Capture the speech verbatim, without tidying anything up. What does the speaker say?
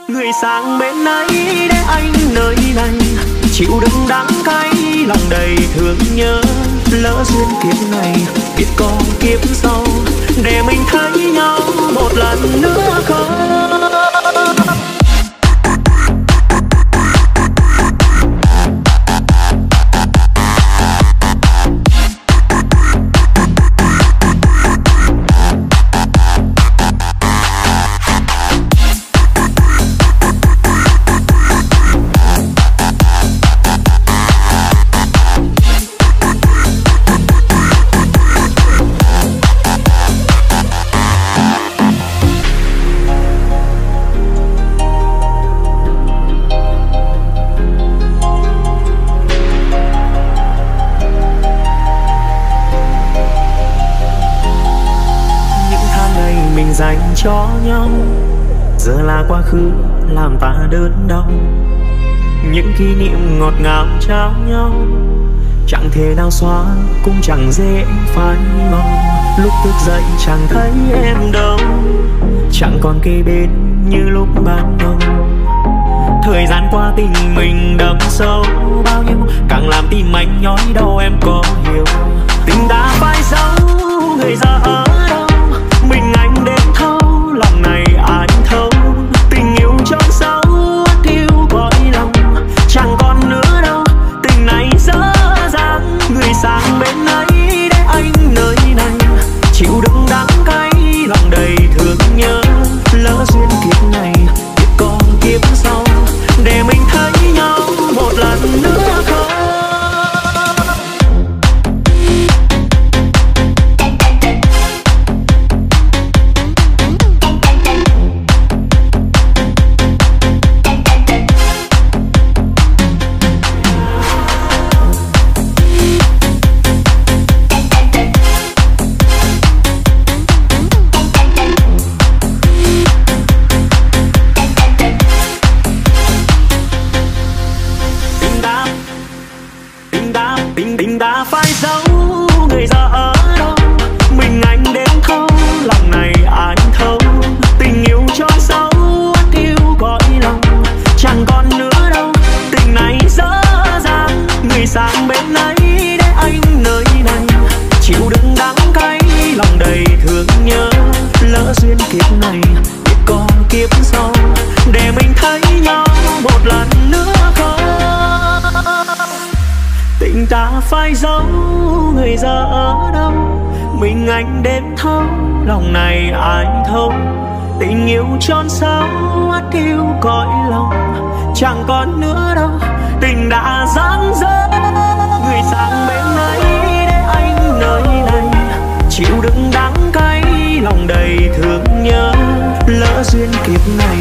người sang bên ấy để anh nơi này chịu đựng đắng cay, lòng đầy thương nhớ. Lỡ duyên kiếp này biết còn kiếp sau để mình thấy nhau một lần nữa không? Dành cho nhau giờ là quá khứ làm ta đớn đau. Những kỷ niệm ngọt ngào trao nhau chẳng thể nào xóa cũng chẳng dễ phai màu. Lúc thức dậy chẳng thấy em đâu, chẳng còn kề bên như lúc ban đầu. Thời gian qua tình mình đậm sâu bao nhiêu, càng làm tim anh nhói đau. Em có hiểu tình đã phai dấu, người giờ ở đâu mình anh đến thâu, lòng này ai thấu. Tình yêu trong sâu thiếu cõi lòng, chẳng còn nữa đâu tình này dở dang. Người sang bên ấy để anh nơi này chịu đựng đắng cay, lòng đầy thương nhớ. Lỡ duyên kiếp này biết còn kiếp sau để mình thấy nhau một lần nữa không? Tình đã phai dấu, người giờ ở đâu mình anh đến thâu, lòng này ai thấu. Tình yêu cho sâu thiếu cõi lòng, chẳng còn nữa đâu tình này dở dang. Người sang bên ấy để anh nơi này chịu đựng đắng cay, lòng đầy thương nhớ. Lỡ duyên kiếp này biết còn kiếp sau để mình thấy nhau một lần nữa không? Tình ta phai dấu, người giờ ở đâu mình anh đến thâu, lòng này ai thấu. Tình yêu tròn sâu ắt thiếu cõi lòng, chẳng còn nữa đâu tình đã giang dở. Người sang bên ấy để anh nơi này chịu đựng đắng cay, lòng đầy thương nhớ. Lỡ duyên kiếp này